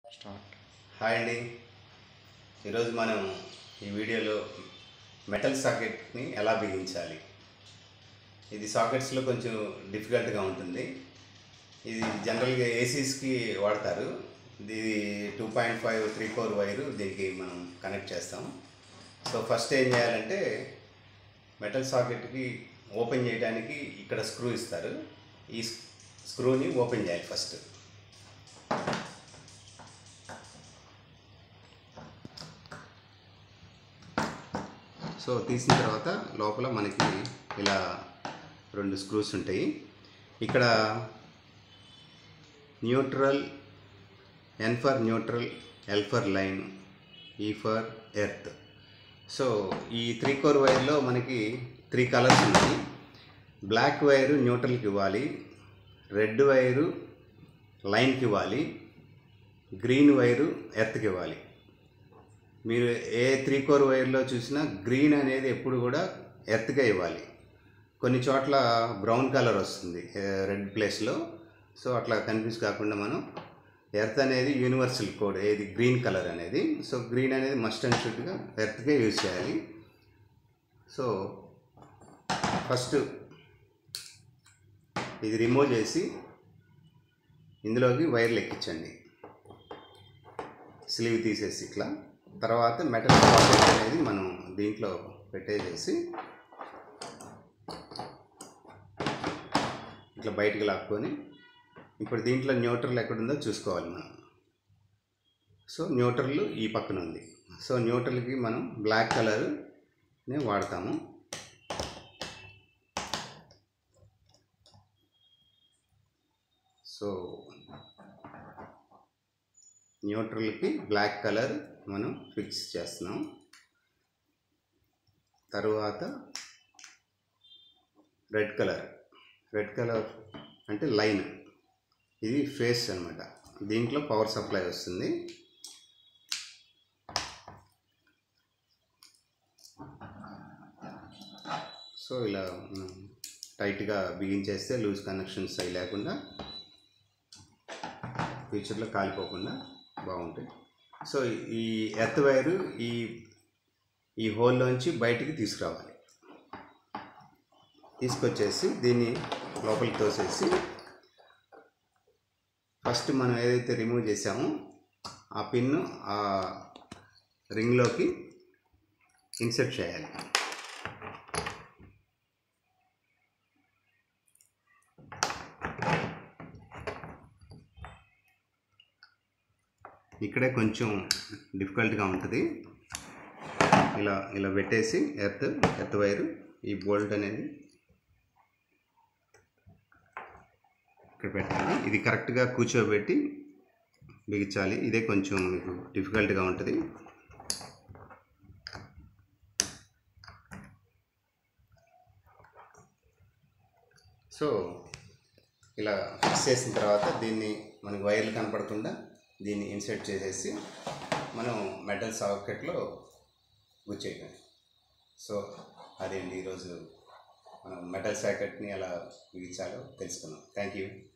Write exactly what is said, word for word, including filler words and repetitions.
Start. Hi అండి. ఈరోజు మనం ఈ వీడియోలో మెటల్ సాకెట్ని ఎలా బిగించాలి. ఇది సాకెట్స్లో కొంచెం డిఫికల్ట్గా ఉంటుంది. ఇది జనరల్గా ఏసీస్కి వాడతారు. ఇది two point five three four wire దీనికి మనం కనెక్ట్ చేస్తాం. సో ఫస్ట్ ఏం చేయాలంటే మెటల్ సాకెట్కి ఓపెన్ చేయడానికి ఇక్కడ స్క్రూ ఇస్తారు. ఈ స్క్రూని ఓపెన్ చేయాలి ఫస్ట్. సో తీసిన తర్వాత లోపల మనకి ఇలా రెండు స్క్రూస్ ఉంటాయి. ఇక్కడ neutral, N for neutral, L for line, E for earth. So ఈ త్రీ కోర్ వైర్లో మనకి త్రీ కలర్స్ ఉన్నాయి. బ్లాక్ వైరు న్యూట్రల్కి ఇవ్వాలి, రెడ్ వైరు లైన్కి ఇవ్వాలి, గ్రీన్ వైరు ఎర్త్కి ఇవ్వాలి. మీరు ఏ త్రీ కోర్ వైర్లో చూసినా గ్రీన్ అనేది ఎప్పుడు కూడా ఎర్త్గా ఇవ్వాలి. కొన్ని చోట్ల బ్రౌన్ కలర్ వస్తుంది రెడ్ ప్లేస్లో. సో అట్లా కన్ఫ్యూజ్ కాకుండా మనం ఎర్త్ అనేది యూనివర్సల్ కోడ్, ఏది గ్రీన్ కలర్ అనేది. సో గ్రీన్ అనేది మస్ట్ అండ్ షుడ్గా ఎర్త్గా యూజ్ చేయాలి. సో ఫస్ట్ ఇది రిమూవ్ చేసి ఇందులోకి వైర్లు ఎక్కించండి, స్లీవ్ తీసేసి ఇట్లా. తర్వాత మెటల్ సాకెట్ అనేది మనం దీంట్లో పెట్టేసేసి ఇట్లా బయటికి లాక్కొని, ఇప్పుడు దీంట్లో న్యూట్రల్ ఎక్కడుందో చూసుకోవాలి మనం. సో న్యూట్రల్ ఈ పక్కన ఉంది. సో న్యూట్రల్కి మనం బ్లాక్ కలర్ని వాడతాము. సో న్యూట్రల్కి బ్లాక్ కలర్ మనం ఫిక్స్ చేస్తున్నాం. తర్వాత రెడ్ కలర్, రెడ్ కలర్ అంటే లైన్, ఇది ఫేస్ అన్నమాట. దీంట్లో పవర్ సప్లై వస్తుంది. సో ఇలా టైట్గా బిగించేస్తే లూజ్ కనెక్షన్స్ అవి లేకుండా ఫ్యూచర్లో కాలిపోకుండా బాగుంటాయి. సో ఈ ఎర్త్ వైరు ఈ ఈ హోల్లోంచి బయటికి తీసుకురావాలి. తీసుకొచ్చేసి దీన్ని లోపలికి తోసేసి ఫస్ట్ మనం ఏదైతే రిమూవ్ చేసామో ఆ పిన్ను ఆ రింగ్లోకి ఇన్సర్ట్ చేయాలి. ఇక్కడే కొంచెం డిఫికల్ట్గా ఉంటుంది. ఇలా ఇలా పెట్టేసి ఎర్త్ ఎర్త్ వైరు ఈ బోల్ట్ అనేది ఇక్కడ పెట్టాలి. ఇది కరెక్ట్గా కూర్చోబెట్టి బిగించాలి. ఇదే కొంచెం మీకు డిఫికల్ట్గా ఉంటుంది. సో ఇలా ఫిక్స్ చేసిన తర్వాత దీన్ని మనకి వైర్లు కనపడకుండా దీన్ని ఇన్సర్ట్ చేసేసి మనం మెటల్ సాకెట్లో గుచ్చేయాలి. సో అదేంటి ఈరోజు మనం మెటల్ సాకెట్ని ఎలా బిగించాలో తెలుసుకున్నాం. Thank you.